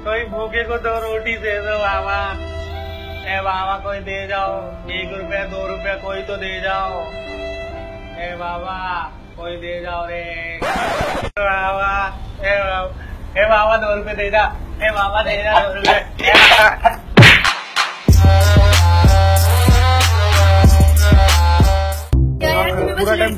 कोई भूखे को 2 रोटी दे दो बाबा। ए बाबा कोई दे जाओ, 1 रुपया 2 रुपया कोई तो दे जाओ। ए बाबा कोई दे जाओ रे बाबा। ए बाबा 2 रुपये दे जा। ए बाबा दे जा 2 रुपये। पूरा टाइम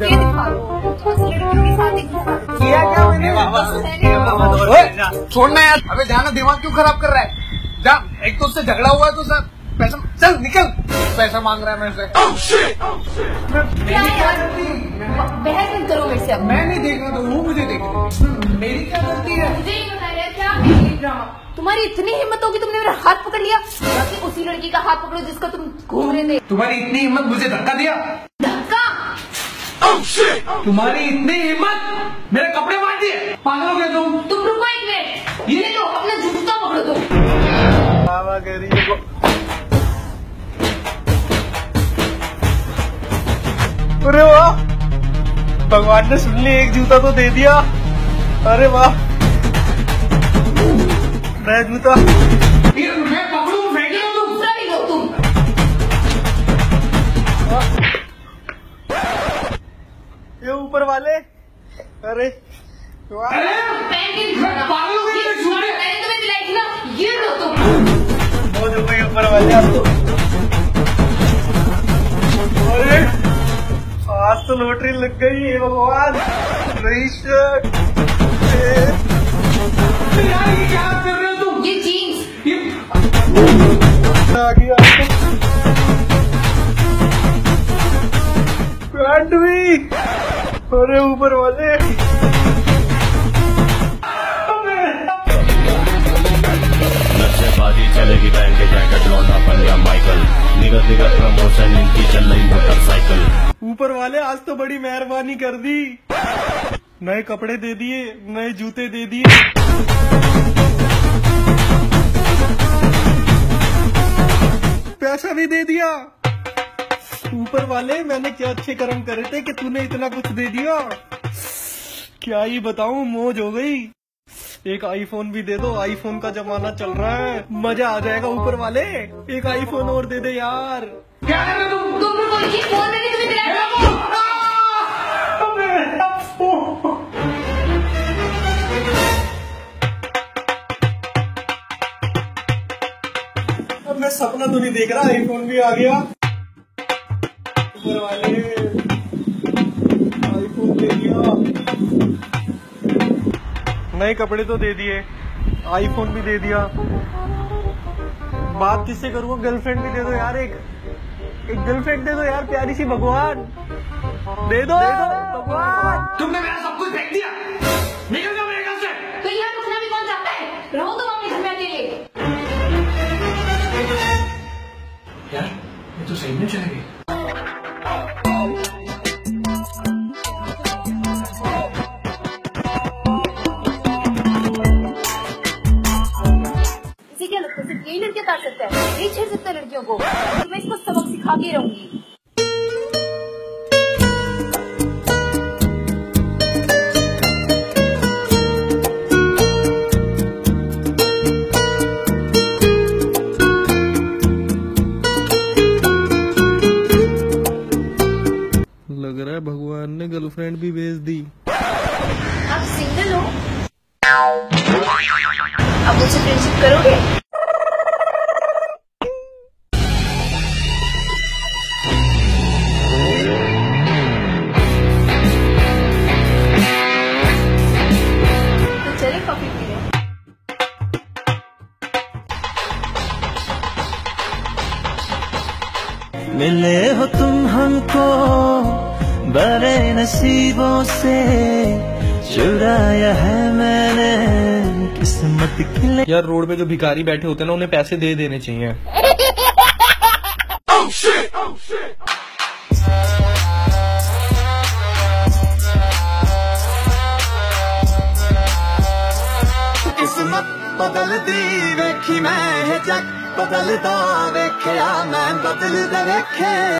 किया क्या मैंने? छोड़ना यार, अबे जाना, दिमाग क्यों खराब कर रहा है? जा, एक तो उससे झगड़ा हुआ है तो सर पैसा, चल निकल, पैसा मांग रहा है मेरे से। बहस मत करो मेरे से। मैं नहीं देख रहा तो वो मुझे देख रही। मेरी क्या गलती है? मुझे ही बताया क्या मेरी ड्रामा। तुम्हारी इतनी हिम्मत होगी तुमने मेरा हाथ पकड़ लिया, ताकि उसी लड़की का हाथ पकड़ो जिसका तुम घूम रहे थे। तुम्हारी इतनी हिम्मत मुझे धक्का दिया? धक्का? तुम्हारी इतनी हिम्मत मेरे कपड़े मार दिए? पागल हो गए तुम? तुम रुको 1 मिनट, ये लो अपना जूता पकड़ो तुम। बाबा गरीब को अरे वाह, भगवान ने सुन ली, एक जूता तो दे दिया। अरे वाह, नया जूता। मैं पकड़ू, फेंक लो तुम। दूसरा भी लो तुम। ये ऊपर वाले, अरे वाह, पहन के दिखाना। पागल हो गए तुम? मैंने तुम्हें दिलाई थी ना, ये लो तुम। बहुत हो गई ऊपर वाले आपको। अरे आज तो लॉटरी लग गई है भगवान। नई शर्ट, यार ये क्या कर रहे हो तुम? ये जीन्स। आ गया पैंट भी। अरे ऊपर वाले, बाजी चलेगी पहन के जैकेट, लौंडा पंजाब माइकल, निगत निगत प्रमोशन, इनकी चल रही मोटरसाइकिल। ऊपर वाले आज तो बड़ी मेहरबानी कर दी। नए कपड़े दे दिए, नए जूते दे दिए, पैसा भी दे दिया। ऊपर वाले, मैंने क्या अच्छे कर्म करे थे कि तूने इतना कुछ दे दिया। क्या ही बताऊं, मौज हो गई। एक आईफोन भी दे दो, आईफोन का जमाना चल रहा है, मजा आ जाएगा। ऊपर वाले एक आईफोन और दे दे यार। क्या कर रहे हो तुम? तुम रुको, ये फोन मैंने तुम्हें दिलाया था। अब मैं सपना तो नहीं देख रहा, आईफोन भी आ गया। ऊपर वाले आईफोन दे दिया, नए कपड़े तो दे दिए, आईफोन भी दे दिया। बात किससे करूँगा? गर्लफ्रेंड भी दे दो यार, एक गर्लफ्रेंड दे दो यार, प्यारी सी। भगवान दे दो भगवान। तुमने मेरा सब कुछ फेंक दिया, निकल जाओ मेरे घर से। तो यहाँ रुकना भी कौन चाहता है? रहो तुम अपने घर में अकेले। यार ये तो सही में चले गए। इसे क्या लगता है सिर्फ यही लड़कियां कर सकता है? नहीं छेड़ सकता लड़कियों को। तो मैं इसको सबक सिखा के रहूंगी। लग रहा है भगवान ने गर्लफ्रेंड भी भेज दी। आप सिंगल हो? अब मुझसे फ्रेंडशिप करोगे? तो चले कॉफी पीने। मिले हो तुम हमको बड़े नसीबों से, चुराया है मैंने किस्मत की। यार रोड पे जो भिखारी बैठे होते हैं ना, उन्हें पैसे दे देने चाहिए। किस्मत बदलदी वेखी मैं, जग बदलदा वेख्या मैं, बदलदा वेखे।